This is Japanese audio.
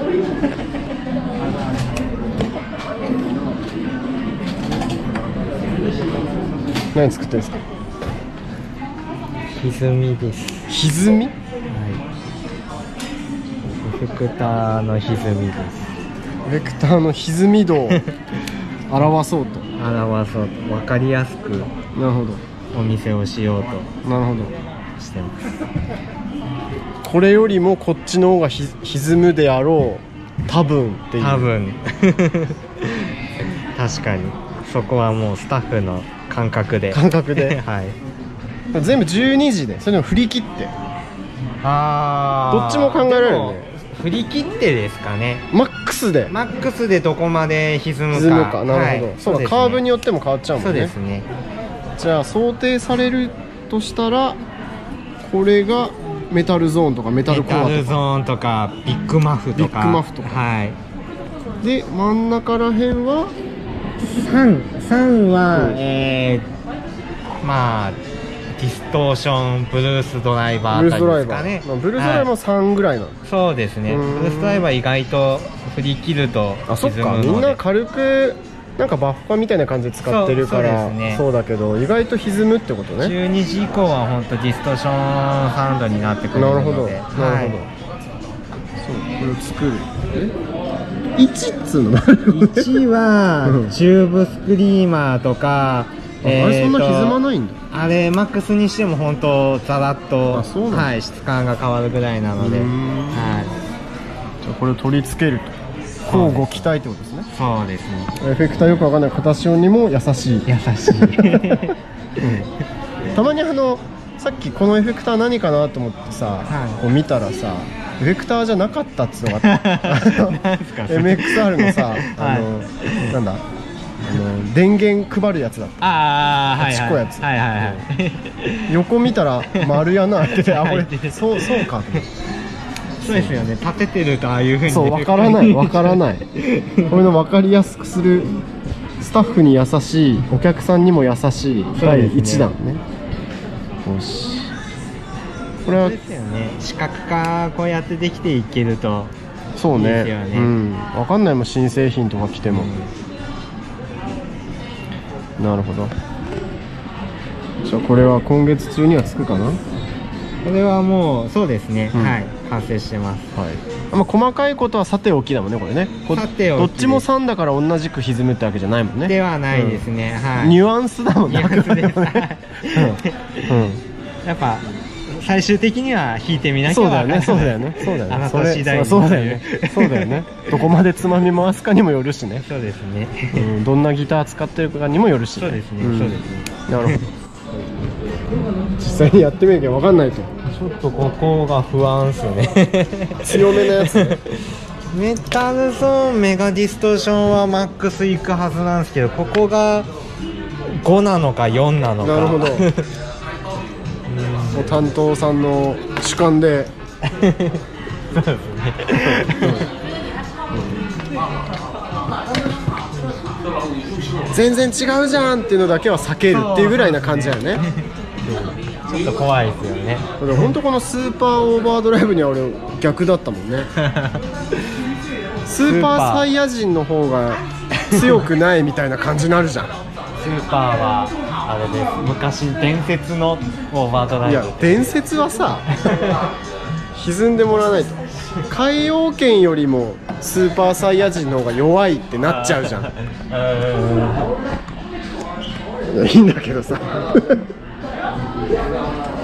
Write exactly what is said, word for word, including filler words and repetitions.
何作ってるんですか？ 歪みです。 歪み？はい。 エフェクターの歪みです。 エフェクターの歪み度を表そうと。 表そうと、分かりやすく。 なるほど。 お店をしようと。 なるほど。 してます。 これよりもこっちの方がひ歪むであろう。多分っていう。 多分。確かに。そこはもうスタッフの感覚で。 感覚で。 はい。 全部じゅうにじで、それでも振り切って。 ああ。 どっちも考えられるよね。 振り切ってですかね。 マックスで。 マックスでどこまで歪むか。 歪むか。なるほど。 はい、 そうだ、カーブによっても変わっちゃうもんね。 そうですね。 じゃあ想定されるとしたら、これがメタルゾーンとかメタルコアとか。 メタルゾーンとかビッグマフとか。 ビッグマフとか。 はい。 で真ん中ら辺はさん、さんは、うん、えー、まあディストーションブルースドライバーあたりですかね。 ブルースドライバーもさんぐらいなの、はい、 そうですね。ブルースドライバー意外と振り切るとあ、そっか、みんな軽くなんかバッファみたいな感じで使ってるから そう、 そうですね、そうだけど意外と歪むってことね。 じゅうにじ以降は本当ディストーションサウンドになってくるので。 なるほど、なるほど、はい、そう、これを作る。えいちっつうの？いちはチューブスクリーマーとか、 あれそんな歪まないんだ。 あれマックスにしても本当ザラッと、はい、質感が変わるぐらいなので、はい、 じゃあこれを取り付けると交互期待ってことですね。 そうですね。 エフェクターよくわかんない形にも優しい。 優しい、うん、 たまにあのさっきこのエフェクター何かなと思ってさ、はい、こう見たらさエフェクターじゃなかったっつうのがあったエムエックスアール のさ、あの、はい、なんだあの電源配るやつだった。 ああ、はいはい、 はちこやつ、 はいはいはい、 横見たら丸やなってて、あ、これそうそうかと。 そうですよね、立ててるとああいうふうにそう、わからないわからないこれの分かりやすくする、スタッフに優しい、お客さんにも優しいだいいちだんね。よし、これはですよね、視覚化こうやってできていけるとそうね、 いいですよね。 うん、分かんないもん、新製品とか来ても、うん、なるほど。じゃあこれは今月中にはつくかな。 これはもうそうですね、うん、はい、完成してます。 はい、まあ、細かいことはさておきだもんね、これね。 さておき、 どっちもさんだから同じく歪むってわけじゃないもんね。 ではないですね、うん、はい、 ニュアンスだもんね。 ニュアンスです、うん、やっぱ最終的には弾いてみなきゃ分からない。そうだよね、そうだよね、そうだよね、あなた次第に。そうだよね、そうだよねどこまでつまみ回すかにもよるしね。 そうですね、 うん、どんなギター使ってるかにもよるし、ね、 そうですね、 うん、 そうですね。 なるほど実際にやってみなきゃ分かんないと。 ちょっとここが不安っすね強めのやつ、ね、 メタルゾーンメガディストーションはマックスいくはずなんですけど、ここがごなのかよんなのか。 なるほどもう担当さんの主観でそうですね全然違うじゃんっていうのだけは避けるっていうぐらいな感じだよね。 ちょっと怖いですよね。 本当このスーパーオーバードライブには俺逆だったもんねスーパーサイヤ人の方が強くないみたいな感じになるじゃんスーパーはあれです、昔伝説のオーバードライブ。 いや伝説はさ歪んでもらわないと。海洋圏よりもスーパーサイヤ人の方が弱いってなっちゃうじゃんいいんだけどさ